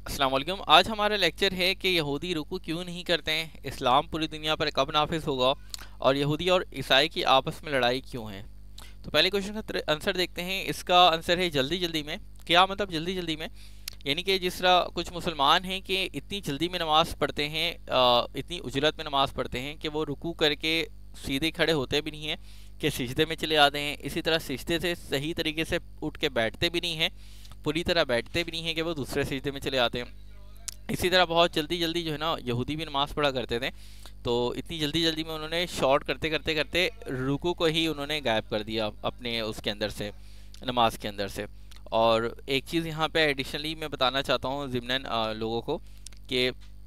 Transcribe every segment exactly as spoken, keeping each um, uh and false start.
अस्सलाम वालेकुम। आज हमारा लेक्चर है कि यहूदी रुकू क्यों नहीं करते हैं, इस्लाम पूरी दुनिया पर कब नाफिज होगा और यहूदी और ईसाई की आपस में लड़ाई क्यों है। तो पहले क्वेश्चन का आंसर देखते हैं। इसका आंसर है जल्दी जल्दी में। क्या मतलब जल्दी जल्दी में? यानी कि जिस तरह कुछ मुसलमान हैं कि इतनी जल्दी में नमाज़ पढ़ते हैं, अ, इतनी उजरत में नमाज़ पढ़ते हैं कि वो रुकू करके सीधे खड़े होते भी नहीं हैं, कि सिजदे में चले आते हैं। इसी तरह सिजदे से सही तरीके से उठ के बैठते भी नहीं हैं, पूरी तरह बैठते भी नहीं हैं कि वो दूसरे सिजदे में चले आते हैं। इसी तरह बहुत जल्दी जल्दी जो है ना, यहूदी भी नमाज़ पढ़ा करते थे, तो इतनी जल्दी जल्दी में उन्होंने शॉर्ट करते करते करते रुकू को ही उन्होंने गायब कर दिया अपने उसके अंदर से, नमाज के अंदर से। और एक चीज़ यहाँ पे एडिशनली मैं बताना चाहता हूँ ज़िमनन अ, लोगों को, कि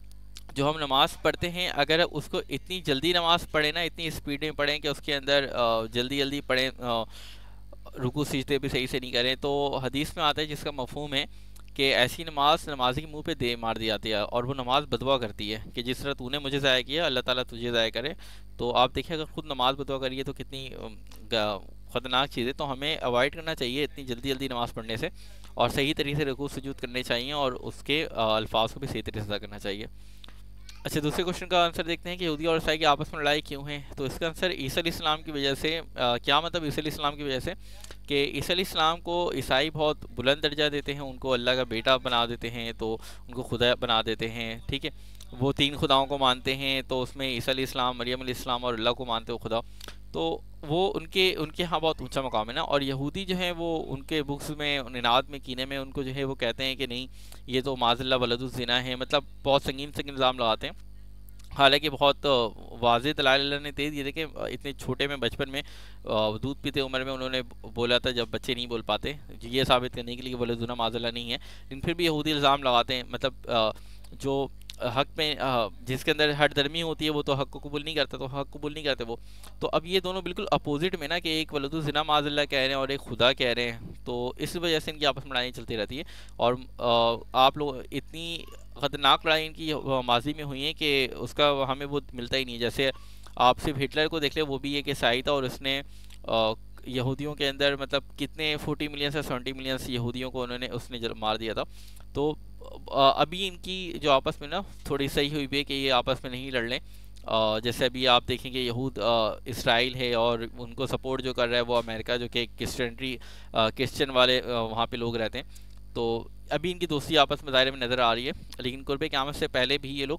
जो हम नमाज़ पढ़ते हैं अगर उसको इतनी जल्दी नमाज़ पढ़े ना, इतनी स्पीड में पढ़ें कि उसके अंदर अ, जल्दी जल्दी पढ़ें, अ, रुकू सीजदे भी सही से नहीं करें, तो हदीस में आता है जिसका मफहूम है कि ऐसी नमाज नमाजी के मुंह पे दे मार दी जाती है और वो नमाज बदवा करती है कि जिस तरह तूने मुझे ज़ाया किया अल्लाह ताला तुझे ज़ाया करे। तो आप देखिए अगर खुद नमाज बदवा करिए तो कितनी अम, ग- ख़तरनाक चीज़ है। तो हमें अवॉइड करना चाहिए इतनी जल्दी जल्दी नमाज़ पढ़ने से, और सही तरीके से रुकू सुजूद करने चाहिए और उसके अ, अल्फाज को भी सही तरीके से अदा करना चाहिए। अच्छा, दूसरे क्वेश्चन का आंसर देखते हैं कि यहूदी और ईसाई की आपस में लड़ाई क्यों है। तो इसका आंसर ईसा अलैहिस्सलाम की वजह से। अ, क्या मतलब ईसा अलैहिस्सलाम की वजह से? कि ईसा अलैहिस्सलाम को ईसाई बहुत बुलंद दर्जा देते हैं, उनको अल्लाह का बेटा बना देते हैं, तो उनको खुदा बना देते हैं। ठीक है, वो तीन खुदाओं को मानते हैं, तो उसमें ईसा अलैहिस्सलाम, मरियम अलैहिस्सलाम और अल्लाह को मानते हो खुदा। तो वो उनके उनके यहाँ बहुत ऊंचा मकाम है ना। और यहूदी जो है वो उनके बुक्स में, निनाद में, कीने में उनको जो है वो कहते हैं कि नहीं, ये तो माज़ल्ला वलदुज़्ज़िना है, मतलब बहुत संगीन संगीन इल्ज़ाम लगाते हैं। हालांकि बहुत वाज़ेह दलाइल अल्लाह ने दे दिए थे कि इतने छोटे में, बचपन में, अ, दूध पीते उम्र में उन्होंने बोला था जब बच्चे नहीं बोल पाते, ये साबित करने के लिए कि वलदुना माज़ल्ला नहीं है। लेकिन फिर भी यहूदी इल्ज़ाम लगाते हैं, मतलब अ, जो हक में, अ, जिसके अंदर हट दर्मी होती है वो तो हक को कबूल नहीं करता, तो हक कबूल नहीं करते वो। तो अब ये दोनों बिल्कुल अपोजिट में ना, कि एक वलदुज़िना माज़ल्ला कह रहे हैं और एक खुदा कह रहे हैं, तो इस वजह से इनकी आपस में लड़ाई चलती रहती है। और अ, आप लोग इतनी ख़तरनाक लड़ाई इनकी अ, माजी में हुई है कि उसका हमें वो मिलता ही नहीं। जैसे आप सिर्फ हिटलर को देख ले, वो भी एक ईसाई था और उसने अ, यहूदियों के अंदर मतलब कितने फोर्टी मिलियन से सेवेंटी मिलियन यहूदियों को उन्होंने उसने जल मार दिया था। तो अ, अभी इनकी जो आपस में ना थोड़ी सही हुई भी है कि ये आपस में नहीं लड़ लें। अ, जैसे अभी आप देखेंगे यहूद अ, इसराइल है और उनको सपोर्ट जो कर रहा है वो अमेरिका, जो कि क्रिश्चियनिटी क्रिश्चियन वाले अ, वहाँ पे लोग रहते हैं। तो अभी इनकी दोस्ती आपस में दायरे में नज़र आ रही है। लेकिन कुर्बे क़यामत से पहले भी ये लोग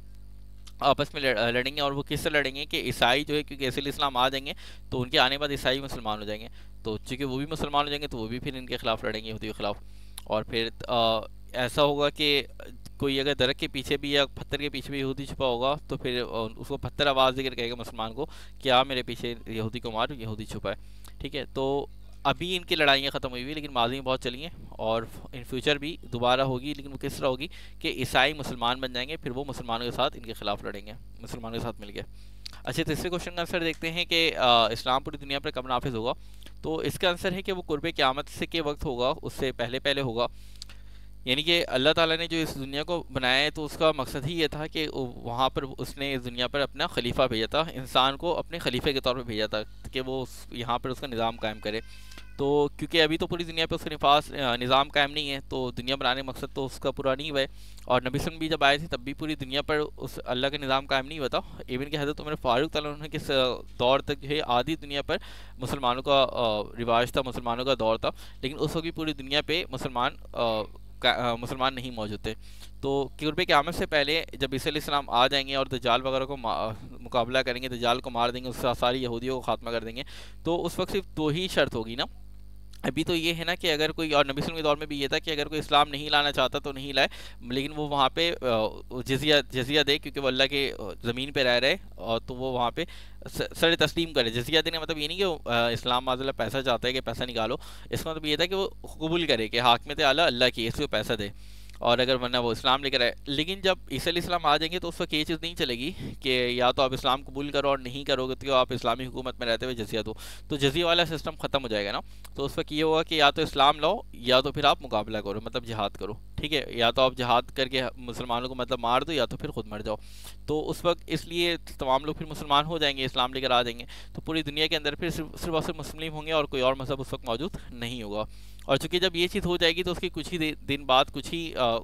आपस में लड़- लड़ेंगे। और वो किस तरह लड़ेंगे कि ईसाई जो है, क्योंकि ऐसे इस्लाम आ जाएंगे तो उनके आने के बाद ईसाई मुसलमान हो जाएंगे, तो चूँकि वो भी मुसलमान हो जाएंगे तो वो भी फिर इनके खिलाफ लड़ेंगे, यहूदियों के खिलाफ। और फिर अ, ऐसा होगा कि कोई अगर दरख्त के पीछे भी या पत्थर के पीछे भी यहूदी छुपा होगा तो फिर अ, उसको पत्थर आवाज़ देकर कहेगा मुसलमान को कि आ मेरे पीछे यहूदी को मार, यहूदी छुपा है। ठीक है, तो अभी इनकी लड़ाइयाँ ख़त्म हुई हुई, लेकिन माजी में बहुत चली हैं और इन फ्यूचर भी दोबारा होगी। लेकिन वो किस तरह होगी कि ईसाई मुसलमान बन जाएंगे, फिर वो मुसलमानों के साथ इनके खिलाफ लड़ेंगे, मुसलमानों के साथ मिलकर। अच्छा, तीसरे क्वेश्चन का आंसर देखते हैं कि अ, इस्लाम पूरी दुनिया पर कब नाफिज होगा। तो इसका आंसर है कि वो कुर्बे क़यामत से के वक्त होगा, उससे पहले पहले होगा। यानी कि अल्लाह ताला ने जो इस दुनिया को बनाया है तो उसका मकसद ही ये था कि वहाँ पर उसने इस दुनिया पर अपना खलीफा भेजा था, इंसान को अपने खलीफे के तौर पर भेजा था कि वो उस- यहाँ पर उसका निज़ाम कायम करे। तो क्योंकि अभी तो पूरी दुनिया पे उसका निफास निज़ाम कायम नहीं है, तो दुनिया बनाने का मकसद तो उसका पूरा नहीं हुआ है। और नबी वसल्लम भी जब आए थे तब भी पूरी दुनिया पर उस अल्लाह का निज़ाम कायम नहीं हुआ था। इवन कि हज़रत उमर फ़ारूक तआला अन्हु के स- दौर तक जो है आधी दुनिया पर मुसलमानों का अ, रिवाज था, मुसलमानों का दौर था। लेकिन उस वक्त भी पूरी दुनिया पे मुसलमान अ, का- अ, मुसलमान नहीं मौजूद थे। तो कुर्ब क़यामत से पहले जब ईसा अलैहिस्सलाम आ जाएंगे और दज्जाल वगैरह को मा- मुकाबला करेंगे, दज्जाल को मार देंगे, उससे सारी यहूदियों को खात्मा कर देंगे, तो उस वक्त सिर्फ दो ही शर्त होगी ना। अभी तो ये है ना कि अगर कोई, और नबी सल्लल्लाहु अलैहि वसल्लम के दौर में भी ये था कि अगर कोई इस्लाम नहीं लाना चाहता तो नहीं लाए, लेकिन वो वहाँ पे अ, जजिया जजिया दे, क्योंकि वो अल्लाह के अ, ज़मीन पे रह रहे, और तो वो वहाँ पे स- सर तस्लीम करे। जजिया देने का मतलब ये नहीं कि वो, अ, इस्लाम माज़ल्ला पैसा चाहता है कि पैसा निकालो। इसका मतलब ये था कि वो कबूल करे कि हाकिमियत आला अल्लाह की, इसलिए वो पैसा दे, और अगर वरना वो इस्लाम लेकर आए। लेकिन जब ईसा अलैहिस्सलाम आ जाएंगे तो उस वक्त ये चीज़ नहीं चलेगी कि या तो आप इस्लाम कबूल करो और नहीं करोगे तो आप इस्लामी हुकूमत में रहते हुए जजिया दो। तो जजिया वाला सिस्टम ख़त्म हो जाएगा ना। तो उस वक्त ये होगा कि या तो इस्लाम लाओ या तो फिर आप मुकाबला करो, मतलब जिहाद करो। ठीक है, या तो आप जिहाद करके मुसलमानों को मतलब मार दो या तो फिर खुद मर जाओ। तो उस वक्त इसलिए तमाम लोग फिर मुसलमान हो जाएंगे, इस्लाम लेकर आ जाएंगे। तो पूरी दुनिया के अंदर फिर सिर्फ सिर्फ और सिर्फ मुस्लिम होंगे और कोई और मज़हब उस वक्त मौजूद नहीं होगा। और चूंकि जब ये चीज़ हो जाएगी तो उसकी कुछ ही दिन बाद, कुछ ही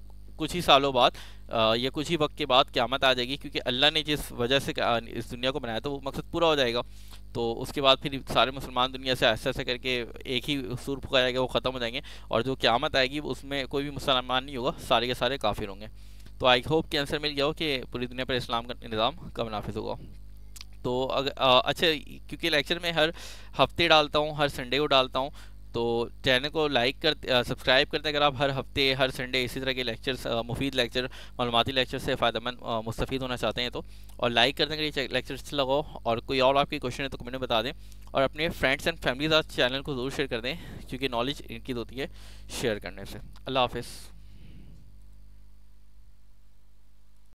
कुछ ही सालों बाद या कुछ ही वक्त के बाद क़यामत आ जाएगी, क्योंकि अल्लाह ने जिस वजह से इस दुनिया को बनाया तो वो मकसद पूरा हो जाएगा। तो उसके बाद फिर सारे मुसलमान दुनिया से ऐसे ऐसे करके एक ही सूर फुकाया जाएगा, वो ख़त्म हो जाएंगे, और जो क़यामत आएगी उसमें कोई भी मुसलमान नहीं होगा, सारे के सारे काफिर होंगे। तो आई होप कि आंसर मिल गया हो कि पूरी दुनिया पर इस्लाम का निज़ाम कब नाफिज होगा। तो अगर अच्छा, क्योंकि लेक्चर में हर हफ्ते डालता हूँ, हर संडे को डालता हूँ, तो चैनल को लाइक कर सब्सक्राइब करते हैं अगर आप हर हफ्ते हर संडे इसी तरह के लेक्चर्स, मुफीद लेक्चर, मालूमाती लेक्चर से फ़ायदेमंद मुस्तफ़ीद होना चाहते हैं तो, और लाइक कर दें अगर ये लेक्चर अच्छा लगा हो। और कोई और आपकी क्वेश्चन है तो कमेंट में बता दें, और अपने फ्रेंड्स एंड फैमिली के साथ चैनल को ज़रूर शेयर कर दें, क्योंकि नॉलेज इनकी होती है शेयर करने से। अल्लाह हाफ़िज़।